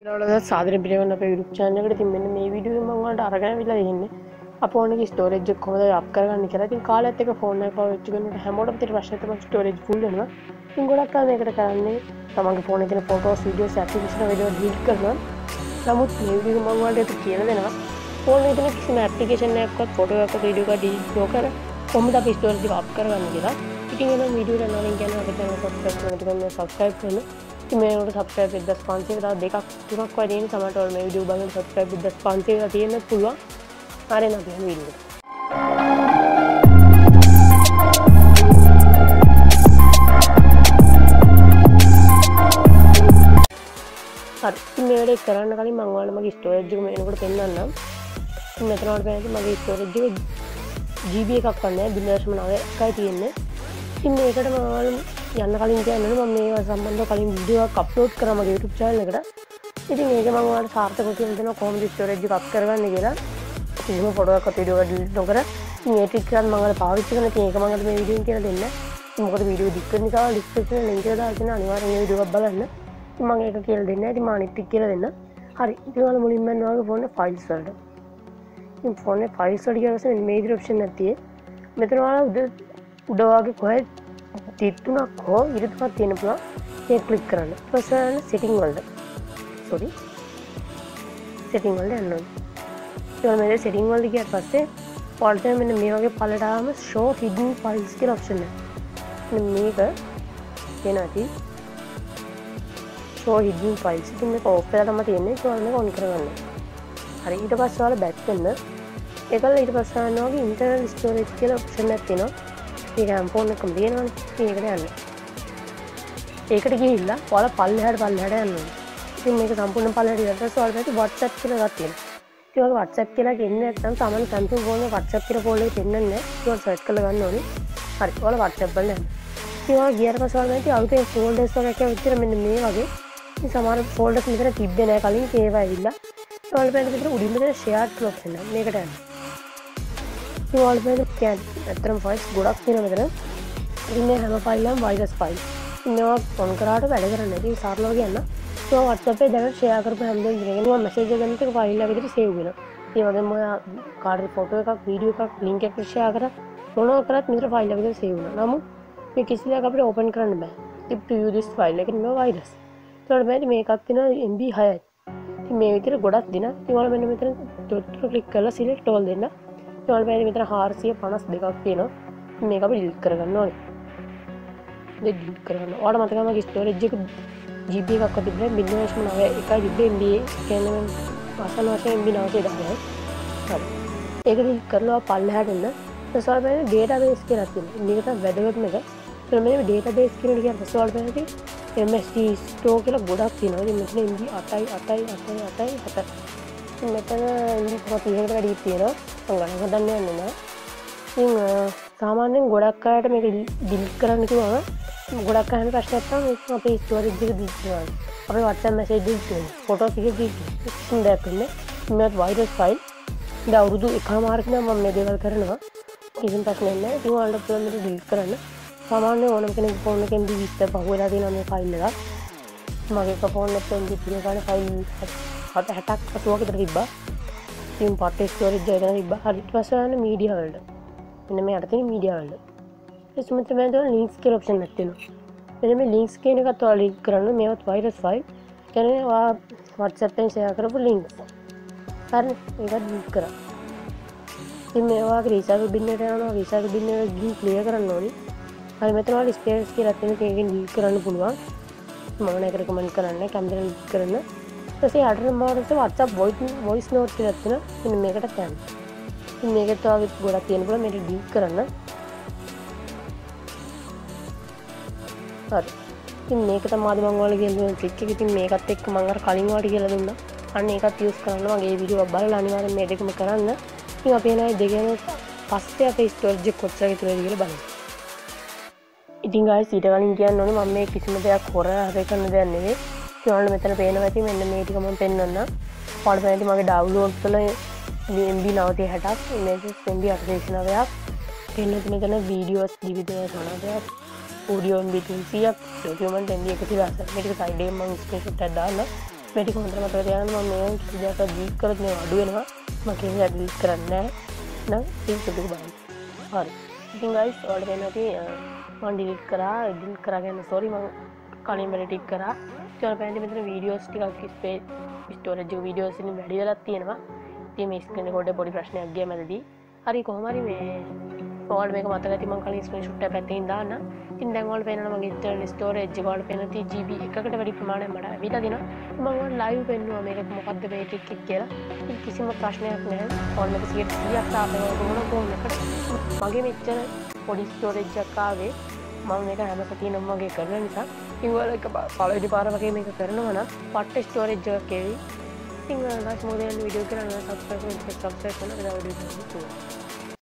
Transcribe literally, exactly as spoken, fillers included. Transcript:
साधारण පිළිගන්න අපේ YouTube channel එකට. ඉතින් මෙන්න මේ වීඩියෝ එක මම ඔයාලට අරගෙන අවිලා ඉන්නේ. අපේ ෆෝන් එකේ storage එක කොහොමද අප් කරගන්නේ කියලා. ඉතින් කාලයත් එක්ක ෆෝන් එක පාවිච්චි කරනකොට හැමෝටම තියෙන ප්‍රශ්නේ තමයි storage full වෙනවා. ඉතින් ගොඩක් අය මේකට කරන්නේ තමන්ගේ ෆෝන් එකේ තියෙන photos, videos, application වල delete කරනවා. නමුත් මේ වීඩියෝ එක මම ඔයාලට කියලා දෙනවා. ෆෝන් එකේ තියෙන කිසිම application එකක්වත් photo එකක්වත් video එකක් delete නොකර කොහොමද අපි storage එක අප් කරගන්නේ කියලා. ඉතින් එනම් වීඩියෝ එක යනවා කියන්නේ අපිට subscribe කරන්න subscribe කරන්න. මේකට සබස්ක්‍රයිබ් වෙද්දස් පන්සිය එක දෙකක් තුනක් වගේ තියෙන සමහරට ඔයාලා මේ වීඩියෝ බලන සබස්ක්‍රයිබ් වෙද්දස් පන්සිය එක තියෙන්න පුළුවන්. හරි නේද මේ වීඩියෝ එක. හරි ඉතින් මේ වැඩේ කරන්න කලින් මම ඔයාලට මගේ ස්ටෝරේජ් එක මේනකොට පෙන්නන්නම්. ඉතින් මෙතන වල බලන්න මගේ ස්ටෝරේජ් එක ජී බී එකක් වන්නේ නෑ .නවය එකයි තියෙන්නේ. ඉතින් මේකට මම ඔයාලට යන්න කලින් කියන්නේ මම මේ සම්බන්ධව කලින් වීඩියෝ එකක් අප්ලෝඩ් කරා මගේ YouTube channel එකට. ඉතින් ඒක මම ඔයාලට සාර්ථකව කියලා දෙනවා කොහොමද storage එක අප් කරගන්නේ කියලා. කිසිම ෆොටෝ එකක් වීඩියෝ එකක් delete නොකර ඉතින් ඒ ටික කරන් මම ඔයාලට පාවිච්චි කරන ඉතින් ඒක මම අද මේ වීඩියෝ එකෙන් කියලා දෙන්න. ඉතින් මොකද වීඩියෝ දික් වෙන නිසා description link එක දාලා තියෙනවා අනිවාර්යෙන් මේ වීඩියෝ එකක් බලන්න. ඉතින් මම ඒක කියලා දෙන්න. ඉතින් මම අනිත් ටික කියලා දෙන්න. හරි. ඉතින් ඔයාලා මුලින්ම යන්න ඔයාලගේ ෆෝන් එකේ files වලට. ඉතින් ෆෝන් එකේ files වලට ගියාම මෙන්න මේ විදිහට option එකක් තියෙයි. මෙතන ඔයාලා උඩ උඩ වගේ කොහෙද තිත්තුනක් හෝ ඉරිතුනක් තියෙන පුළුවන්. ඒක ක්ලික් කරන්න. ඊට පස්සේ යන්න setting වලට. sorry. setting වලට යන්න ඕනේ. ඊට මේ setting වලට ගියාට පස්සේ ඔයාලට මෙන්න මේ වගේ පළලට ආවම show hidden files කියලා option එක. මෙන්න මේක වෙනදී show hidden files. ඉතින් මේක off කරලා තමයි තියෙන්නේ. ඒක ඔයාලා මේක on කරගන්න. හරි ඊට පස්සේ ඔයාලා back වෙන්න. ඒකල ඊට පස්සේ යනවා වගේ internal storage කියලා option එකක් තියෙනවා. ඒක නම් ෆෝන් එකම තියෙනවනේ. ඒකට යන්න. ඒකට ගිහිල්ලා ඔයාලා පල්ලෙහාට පල්ලෙහාට යන්න ඕනේ. ඉතින් මේක සම්පූර්ණ පල්ලෙහාට ඊට පස්සේ ඔයාලට WhatsApp කියලා එකක් තියෙනවා. ඉතින් ඔයාලා WhatsApp කියලා ගෙන්නේ නැත්නම් සාමාන්‍ය Samsung ෆෝන් එක WhatsApp කියලා ෆෝල්ඩර් එකේ දෙන්නේ නැහැ. ඒක ඔයාලා සර්ච් කරලා ගන්න ඕනේ. හරි. ඔයාලා WhatsApp වල යන්න. ඉතින් ඔයාලා ගියාට පස්සේ ඔයාලා නැති අලුතෙන් ෆෝල්ඩර්ස් වගේ එකක් විතර මෙන්න මේ වගේ. ඉතින් සමහර ෆෝල්ඩර්ස් මෙතන තිබ්බේ නැහැ කලින් ඒවා ඇවිල්ලා. ඔයාලා බලන්න විතර උඩින් මෙතන share කියලා option එක. මේකට යන්න. ඉතින් ඔයාලා බලන්න කියන්නේ අතරම files ගොඩක් තියෙනවා මෙතන. ඉතින් මේ හැම ෆයිල් එකම virus file. ඉතින් මේවා ඔන් කරාට වැඩ කරන්නේ නැහැ. ඉතින් සරලව කියන්න. ඒක WhatsApp එකේ දැන් share කරපු හැමදේම ඉගෙන ගන්න message එක ගන්න එක ෆයිල් එකක් විදිහට save වෙනවා. ඒ වගේම ඔය කාර්ය ෆොටෝ එකක්, වීඩියෝ එකක්, link එකක් share කරා මොනවා කරත් මෙතන ෆයිල් එක විදිහට save වෙනවා. නමුත් මේ කිසි දෙයක් අපිට open කරන්න බෑ. tip to use this file එකේ නෙමෙයි virus. ඒකට බෑනේ මේකක් තියෙනවා M B හයයි. ඉතින් මේ විදිහට ගොඩක් දින. ඉතින් ඔයාලා මෙන්න මෙතන dot click කරලා select all දෙන්න. ඉතින් ඔයාලා බෑනේ මෙතන හාරසිය පනස් දෙකක් තියෙනවා. මේක අපි delete කරගන්න ඕනේ. delete කරන්න. ඔයාලට මතකයි මගේ storage එක ජී බී එකක් තිබ්බේ .නවය එකයි තිබ්බේ M B කියන්නේ අසල වශයෙන් M B නවසිය දහයයි. හරි. ඒක delete කරලා පල්ලෙහාට එන්න. ඊට පස්සේ බලන්න database කියලා තියෙනවා. මේක තමයි වැදගත්ම එක. ඊට මේ database කියන එක කියන්නේ ඔයාලට බලන්න M S D store කියලා ගොඩක් තියෙනවා. ඉතින් මෙතන M B අටයි අටයි අටයි අටයි හතයි. ඉතින් මෙතන M B තිහකට වැඩි තියෙනවා. මම ගණන් හදන්න යන්නේ නැහැ. ඉතින් සාමාන්‍යයෙන් ගොඩක් අයට මේක delete කරන්න කිව්වම ගොඩක් අය හිතන ප්‍රශ්නයක් තමයි අපේ storage එක delete කරනවා. අපේ WhatsApp message delete කරනවා. photos එක delete කරනවා. කිසිම දෙයක් වෙන්නේ මේවත් virus file. ඉතින් අවුරුදු එකමාරක නම් මම මේ දේවල් කරනවා. කිසිම ප්‍රශ්නයක් නැහැ. ඉතින් ඔයාලට පුළුවන් මේක delete කරන්න. සාමාන්‍ය ඕනම කෙනෙක් ෆෝන් එකෙන් විස්ස පහුවෙලා තියෙනවා මේ ෆයිල් එකක්. මගේ ෆෝන් එකෙන් M B තිහක ගන්න ෆයිල් හැටක් අසූවක් විතර තිබ්බා. ඉතින් පටේ ස්ටෝරේජ් එක ගන්න තිබ්බා. හරි ඊට පස්සේ යන මීඩියා වලට. මෙන්න මේ යට තියෙන මීඩියා වලට. ඒ සුමිත මෑන්දෝ ලින්ක්ස් කියලා ඔප්ෂන් එකක් තියෙනවා. මෙන්න මේ ලින්ක්ස් කියන එකත් ඔයාලා ලින්ක් කරන්න. මේවත් වයිරස් ෆයිල්. කියන්නේ ඔයා WhatsApp එකෙන් share කරපු ලින්ක්ස්. හරි ඒක ලින්ක් කරා. ඉතින් මේවා රීසර්ච් බින් එකට යනවා. රීසර්ච් බින් එක ගිහින් ක්ලියර් කරන්න ඕනේ. හරි මෙතන ඔයාලා ස්පේස් කියලා තියෙන එකෙන් ඩිලීට් කරන්න පුළුවන්. මම නේක රෙකමන්ඩ් කරන්නේ කැමරා ඩිලීට් කරන්න. ඊට පස්සේ other mods WhatsApp voice note කියලා තියෙන. ඉතින් මේකට යන්න. ඉතින් මේකට ඔයාලා ගොඩක් තියෙන පුළුවන් මේක ඩිලීට් කරන්න. හරි. ඉතින් මේක තමයි අද මම ඔයාලට කියන ට්‍රික් එක. ඉතින් මේකත් එක්ක මම අර කලින් වාට කියලා දුන්නා. අන්න ඒකත් යූස් කරන්න මගේ වීඩියෝ එක බලලා අනිවාර්යෙන් මේ දෙකම කරන්න. ඉතින් අපි එනවා දෙකම පස්සේ අපේ ස්ටෝරේජ් එක කොච්චර ඉතුරුද කියලා බලමු. ඉතින් guys ඊට කලින් කියන්න ඕනේ මම මේ කිසිම දෙයක් හොර හරි කරන්න දෙයක් නෙවෙයි. ඒ වුණාට මෙතන පේනවා ඇති මෙන්න මේ ටික මම පෙන්වන්නම්. ඔයාලට පේන්නේ මගේ download වල M B නවසිය හැටක්, images M B අටසිය නවයක්, පෙන්නන මෙතන videos දිවිදේ නවයක්, audio M B තුන්සියක්, document M B එකසිය දහසක්. මේක side එකෙන් මම screenshot එකක් දාන්න. මේ ටික හොඳට මතක තියාගන්න. මම මේ කිසි දෙයක් ඩිලීට් කරොත් මේ අඩු වෙනවා. මම කිසි දෙයක් ඩිලීට් කරන්නේ නැහැ. නම් ඒක දුක බලන්න. හරි. ඉතින් guys ඔයාලට වෙන ඇති මම ඩිලීට් කරා. ඩිලීට් කරා කියන්නේ sorry මම කලින් වැඩ ටික කරා. ඒත් ඔයාලට මෙතන වීඩියෝස් ටිකක් ස්පේස් ස්ටෝරේජ් එක වීඩියෝස් ඉන්නේ වැඩි වෙලා තියෙනවා. ඉතින් මේ ස්ක්‍රීන් රෙකෝඩර් පොඩි ප්‍රශ්නයක් ගියා මැදදී. හරි කොහොම හරි මේ ඔයාලට මේක මතක ඇති මම කලින් ස්ක්‍රීන්ෂොට් එක පැත්තකින් දාන්න. ඉතින් දැන් ඔයාලට පේනවා මගේ ඉන්ටර්නල් ස්ටෝරේජ් එක ඔයාලට පේන ති ජී බී එකකට වැඩි ප්‍රමාණයක් මට ඇවිල්ලා දිනවා. මම ඔයාලට ලයිව් පෙන්නුවා මේක මොකද්ද මේ ටික එක කියලා. ඉතින් කිසිම ප්‍රශ්නයක් නැහැ. ඔයාලට මේක සියයට සීයක් තාපේ කොහොමද කොහොමකට මගේ මෙච්චර පොඩි ස්ටෝරේජ් එකක් ආවේ මම මේක හැම සතියෙම මගේ කරන නිසා. ඉතින් ඔයාලා එක පළවෙනි පාර වගේ මේක කරනවා නම් පට්ට ස්ටෝරේජ් එකක් එවි. ඉතින් guys මොකද යන වීඩියෝ කරනවා සබ්ස්ක්‍රයිබ් කරන්න සබ්ස්ක්‍රයිබ් කරන්න.